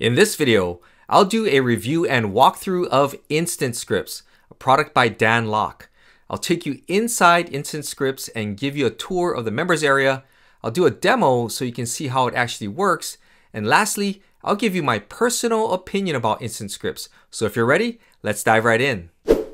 In this video, I'll do a review and walkthrough of Instant Scripts, a product by Dan Lok. I'll take you inside Instant Scripts and give you a tour of the members area. I'll do a demo so you can see how it actually works. And lastly, I'll give you my personal opinion about Instant Scripts. So if you're ready, let's dive right in.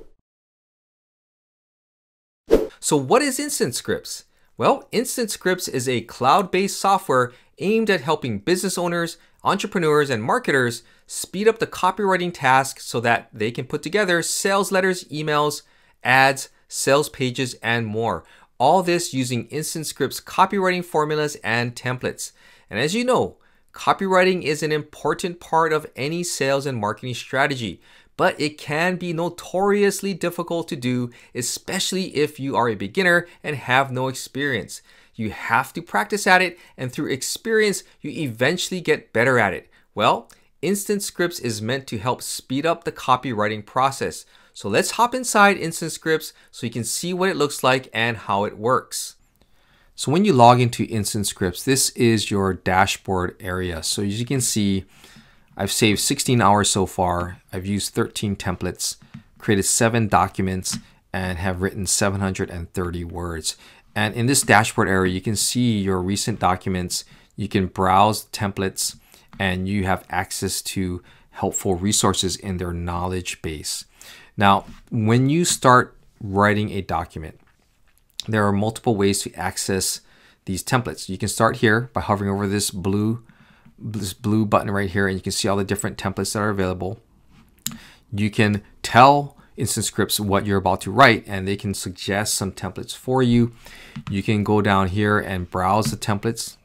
So what is Instant Scripts? Well, Instant Scripts is a cloud-based software aimed at helping business owners, entrepreneurs, and marketers speed up the copywriting task so that they can put together sales letters, emails, ads, sales pages, and more. All this using Instant Scripts copywriting formulas and templates. And as you know, copywriting is an important part of any sales and marketing strategy, but it can be notoriously difficult to do, especially if you are a beginner and have no experience. You have to practice at it, and through experience, you eventually get better at it. Well, Instant Scripts is meant to help speed up the copywriting process. So let's hop inside Instant Scripts so you can see what it looks like and how it works. So when you log into Instant Scripts, this is your dashboard area. So as you can see, I've saved 16 hours so far. I've used 13 templates, created 7 documents, and have written 730 words. And in this dashboard area, you can see your recent documents. You can browse templates, and you have access to helpful resources in their knowledge base. Now, when you start writing a document, there are multiple ways to access these templates. You can start here by hovering over this blue button right here, and you can see all the different templates that are available. You can tell Instant Scripts what you're about to write, and they can suggest some templates for you. You can go down here and browse the templates,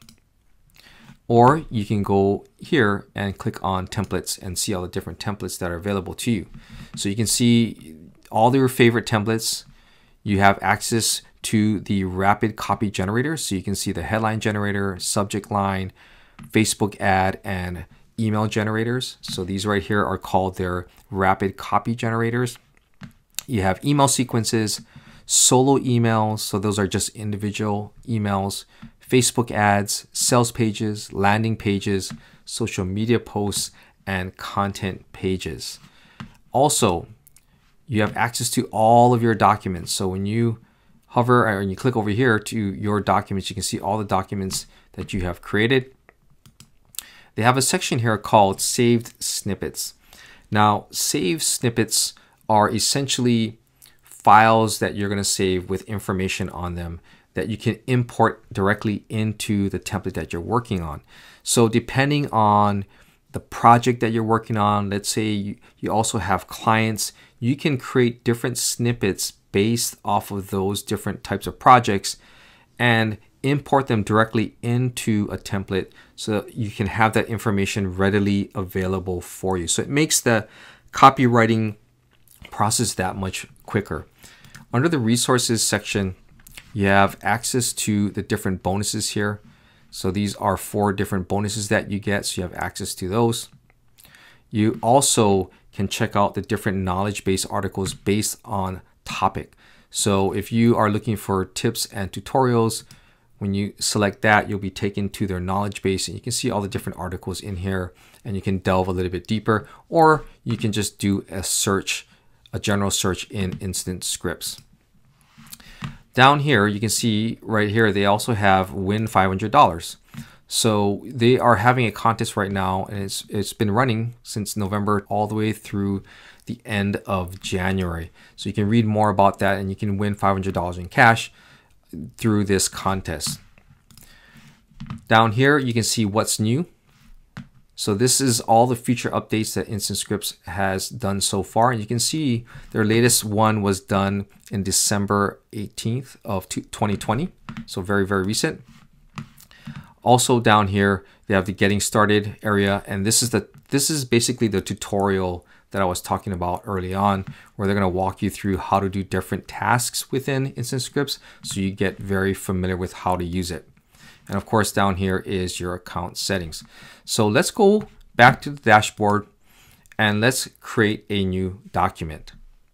or you can go here and click on templates and see all the different templates that are available to you. So you can see all your favorite templates. You have access to the rapid copy generator, so you can see the headline generator, subject line, Facebook ad, and email generators. So these right here are called their rapid copy generators. You have email sequences, solo emails, so those are just individual emails, Facebook ads, sales pages, landing pages, social media posts, and content pages. Also, you have access to all of your documents. So when you hover or you click over here to your documents, you can see all the documents that you have created. They have a section here called Saved Snippets. Now, saved snippets are essentially files that you're going to save with information on them that you can import directly into the template that you're working on. So depending on the project that you're working on, let's say you also have clients, you can create different snippets based off of those different types of projects and import them directly into a template so that you can have that information readily available for you. So it makes the copywriting process that much quicker. Under the resources section, you have access to the different bonuses here. So these are 4 different bonuses that you get, so you have access to those. You also can check out the different knowledge base articles based on topic. So if you are looking for tips and tutorials, when you select that, you'll be taken to their knowledge base, and you can see all the different articles in here, and you can delve a little bit deeper, or you can just do a search, a general search in Instant Scripts. Down here, you can see right here, they also have win $500. So they are having a contest right now, and it's been running since November all the way through the end of January. So you can read more about that, and you can win $500 in cash through this contest. Down here, you can see what's new. So this is all the feature updates that Instant Scripts has done so far. And you can see their latest one was done in December 18th of 2020. So very, very recent. Also down here, they have the getting started area. And this is basically the tutorial that I was talking about early on, where they're going to walk you through how to do different tasks within Instant Scripts so you get very familiar with how to use it. And of course, down here is your account settings. So let's go back to the dashboard and let's create a new document.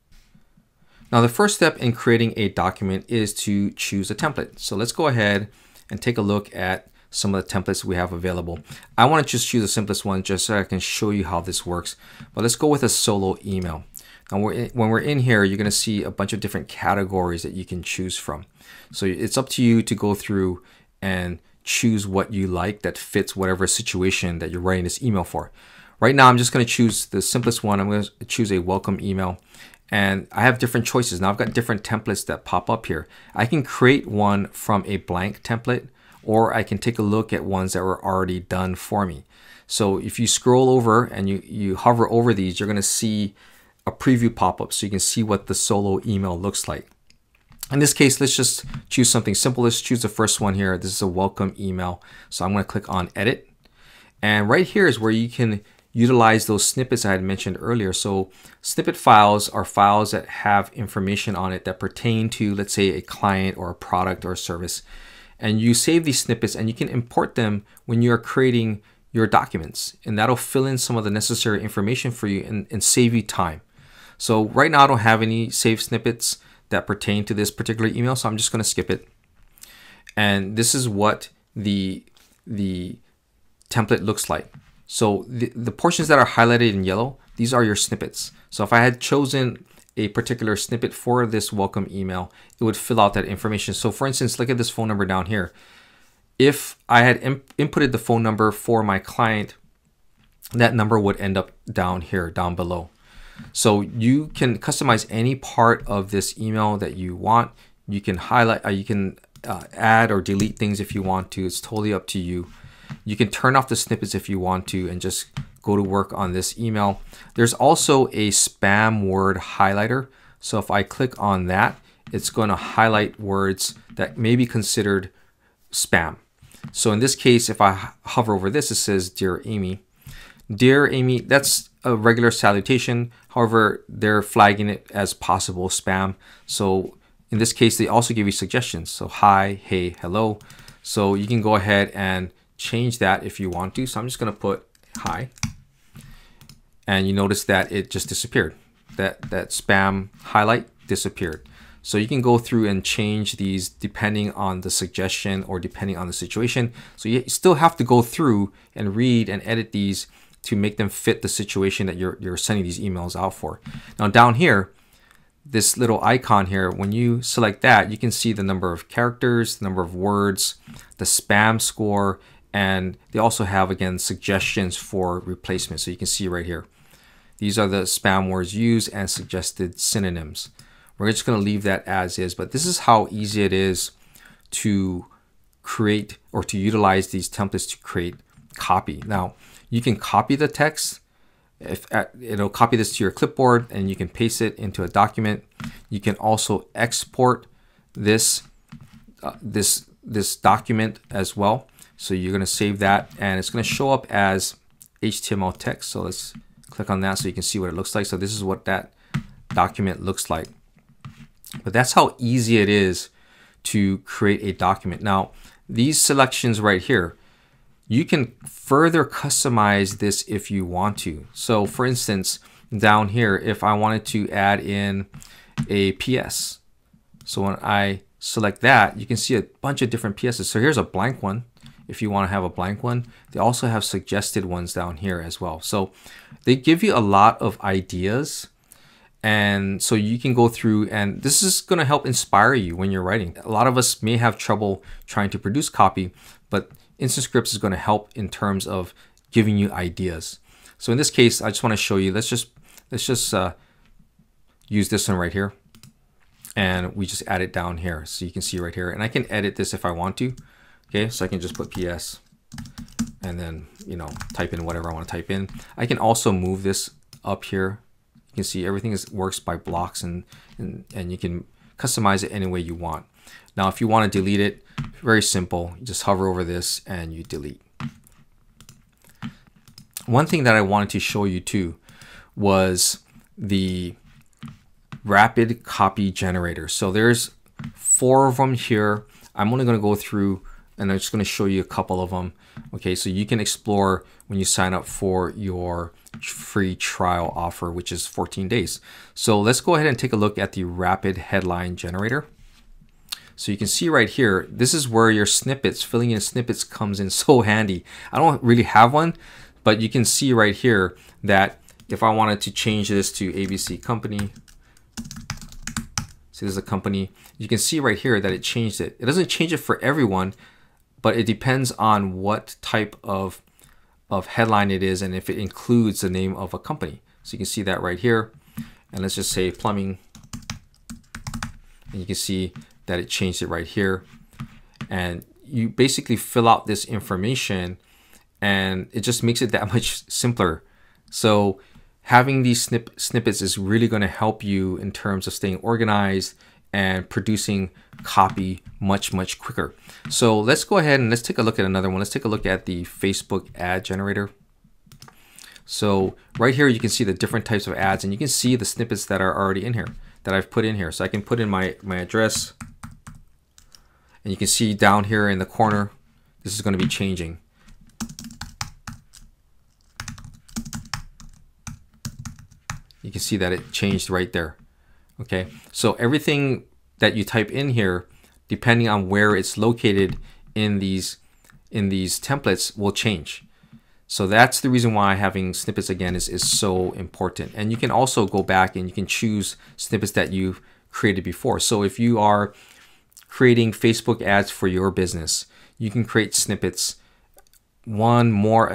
Now, the first step in creating a document is to choose a template. So let's go ahead and take a look at some of the templates we have available. I want to just choose the simplest one just so I can show you how this works. But let's go with a solo email. Now, when we're in here, you're going to see a bunch of different categories that you can choose from. So it's up to you to go through and choose what you like that fits whatever situation that you're writing this email for. Right now, I'm just going to choose the simplest one. I'm going to choose a welcome email. And I have different choices. Now I've got different templates that pop up here. I can create one from a blank template, or I can take a look at ones that were already done for me. So if you scroll over and you hover over these, you're going to see a preview pop up so you can see what the solo email looks like. In this case, let's just choose something simple. Let's choose the first one here. This is a welcome email. So I'm going to click on edit. And right here is where you can utilize those snippets I had mentioned earlier. So snippet files are files that have information on it that pertain to, let's say, a client or a product or a service. And you save these snippets and you can import them when you're creating your documents. And that'll fill in some of the necessary information for you and save you time. So right now I don't have any saved snippets that pertain to this particular email, so I'm just going to skip it. And this is what the template looks like. So the portions that are highlighted in yellow, these are your snippets. So if I had chosen a particular snippet for this welcome email, it would fill out that information. So for instance, look at this phone number down here. If I had inputted the phone number for my client, that number would end up down here, down below. So you can customize any part of this email that you want. You can highlight, you can add or delete things if you want to. It's totally up to you. You can turn off the snippets if you want to and just go to work on this email. There's also a spam word highlighter. So if I click on that, it's going to highlight words that may be considered spam. So in this case, if I hover over this, it says, Dear Amy. Dear Amy, that's a regular salutation. However, they're flagging it as possible spam. So in this case, they also give you suggestions. So hi, hey, hello. So you can go ahead and change that if you want to. So I'm just going to put hi. And you notice that it just disappeared. That spam highlight disappeared. So you can go through and change these depending on the suggestion or depending on the situation. So you still have to go through and read and edit these to make them fit the situation that you're sending these emails out for. Now down here, this little icon here, when you select that, you can see the number of characters, the number of words, the spam score, and they also have, again, suggestions for replacement. So you can see right here. These are the spam words used and suggested synonyms. We're just going to leave that as is, but this is how easy it is to create or to utilize these templates to create copy. Now, you can copy the text. It'll copy this to your clipboard and you can paste it into a document. You can also export this document as well. So you're going to save that and it's going to show up as HTML text. So let's click on that so you can see what it looks like. So this is what that document looks like. But that's how easy it is to create a document. Now, these selections right here, you can further customize this if you want to. So for instance, down here, if I wanted to add in a PS, so when I select that, you can see a bunch of different PSs. So here's a blank one. If you want to have a blank one, they also have suggested ones down here as well. So they give you a lot of ideas. And so you can go through, and this is going to help inspire you when you're writing. A lot of us may have trouble trying to produce copy, but Instant Scripts is going to help in terms of giving you ideas. So in this case, I just want to show you, let's just use this one right here. And we just add it down here. So you can see right here, and I can edit this if I want to. Okay, so I can just put PS and then, type in whatever I want to type in. I can also move this up here. You can see everything works by blocks and you can customize it any way you want. Now, if you want to delete it, very simple. You just hover over this and you delete. One thing that I wanted to show you too was the rapid copy generator. So there's 4 of them here. I'm only going to go through and I'm just going to show you a couple of them. Okay, so you can explore when you sign up for your free trial offer, which is 14 days. So let's go ahead and take a look at the rapid headline generator. So you can see right here, this is where your snippets, filling in snippets comes in so handy. I don't really have one, but you can see right here that if I wanted to change this to ABC company, so this is a company, you can see right here that it changed it. It doesn't change it for everyone, but it depends on what type of headline it is and if it includes the name of a company. So you can see that right here. And let's just say plumbing. And you can see that it changed it right here. And you basically fill out this information and it just makes it that much simpler. So having these snippets is really going to help you in terms of staying organized and producing copy much quicker. So let's go ahead and let's take a look at another one. Let's take a look at the Facebook ad generator. So right here you can see the different types of ads, and you can see the snippets that are already in here that I've put in here. So I can put in my address, and you can see down here in the corner this is going to be changing. You can see that it changed right there. Okay, so everything that you type in here, depending on where it's located in these templates, will change. So that's the reason why having snippets again is so important. And you can also go back and you can choose snippets that you've created before. So if you are creating Facebook ads for your business, you can create snippets, one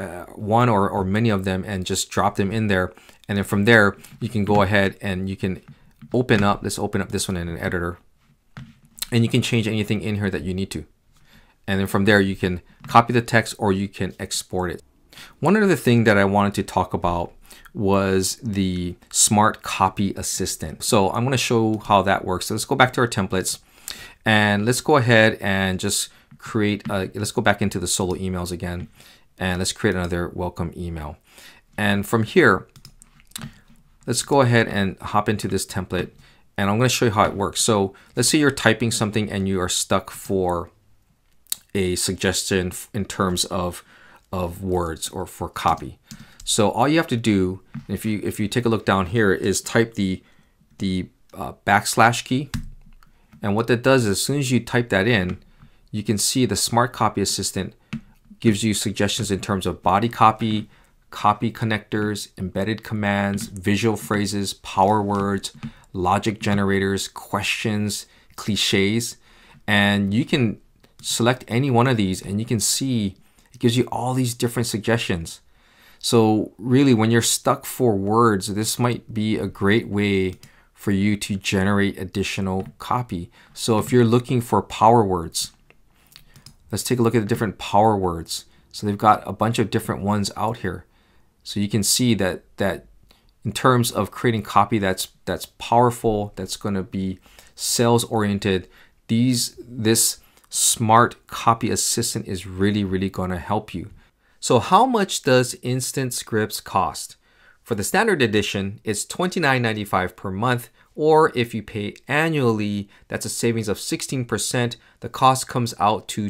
or many of them, and just drop them in there. And then from there, you can go ahead and you can open up this one in an editor, and you can change anything in here that you need to. And then from there, you can copy the text or you can export it. One other thing that I wanted to talk about was the Smart Copy Assistant. So I'm going to show how that works. So let's go back to our templates, and let's go ahead and just create, let's go back into the solo emails again, and let's create another welcome email. And from here, let's go ahead and hop into this template, and I'm going to show you how it works. So let's say you're typing something and you are stuck for a suggestion in terms of words or for copy. So all you have to do, if you take a look down here, is type the backslash key. And what that does is as soon as you type that in, you can see the Smart Copy Assistant gives you suggestions in terms of body copy, copy connectors, embedded commands, visual phrases, power words, logic generators, questions, cliches. And you can select any one of these and you can see it gives you all these different suggestions. So really, when you're stuck for words, this might be a great way for you to generate additional copy. So if you're looking for power words, let's take a look at the different power words. So they've got a bunch of different ones out here. So you can see that in terms of creating copy that's powerful, that's going to be sales oriented, this Smart Copy Assistant is really going to help you. So how much does Instant Scripts cost? For the standard edition, it's $29.95 per month, or if you pay annually, that's a savings of 16%. The cost comes out to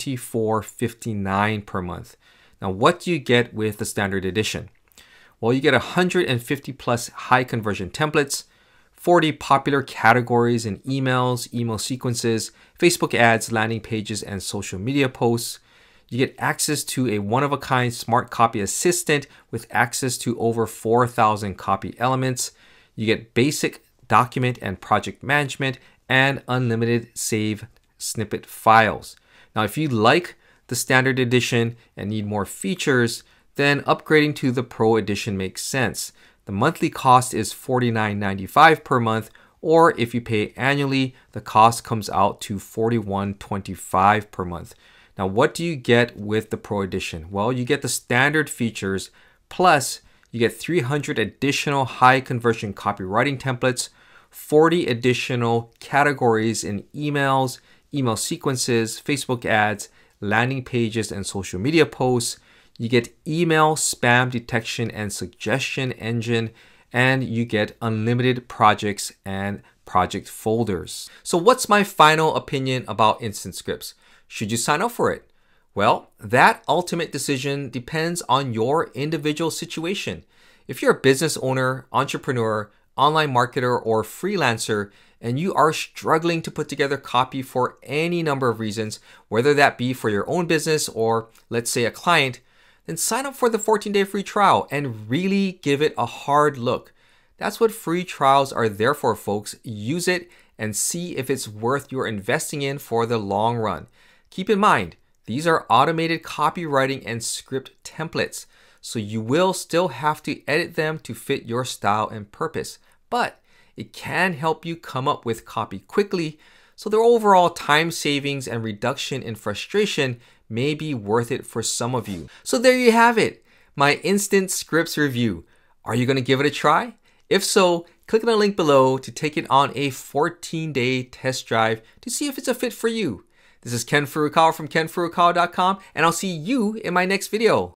$24.59 per month. Now, what do you get with the standard edition? Well, you get 150 plus high conversion templates, 40 popular categories in emails, email sequences, Facebook ads, landing pages, and social media posts. You get access to a one-of-a-kind Smart Copy Assistant with access to over 4,000 copy elements. You get basic document and project management and unlimited save snippet files. Now, if you like the standard edition and need more features, then upgrading to the Pro edition makes sense. The monthly cost is $49.95 per month, or if you pay annually, the cost comes out to $41.25 per month. Now, what do you get with the Pro edition? Well, you get the standard features, plus you get 300 additional high conversion copywriting templates, 40 additional categories in emails, email sequences, Facebook ads, landing pages, and social media posts. You get email spam detection and suggestion engine, and you get unlimited projects and project folders. So what's my final opinion about Instant Scripts? Should you sign up for it? Well, that ultimate decision depends on your individual situation. If you're a business owner, entrepreneur, online marketer, or freelancer, and you are struggling to put together copy for any number of reasons, whether that be for your own business or let's say a client, then sign up for the 14-day free trial and really give it a hard look. That's what free trials are there for, folks. Use it and see if it's worth your investing in for the long run. Keep in mind, these are automated copywriting and script templates, so you will still have to edit them to fit your style and purpose, but it can help you come up with copy quickly, so the overall time savings and reduction in frustration may be worth it for some of you. So there you have it, my instant scripts review. Are you going to give it a try? If so, click on the link below to take it on a 14-day test drive to see if it's a fit for you. This is Ken Furukawa from kenfurukawa.com, and I'll see you in my next video.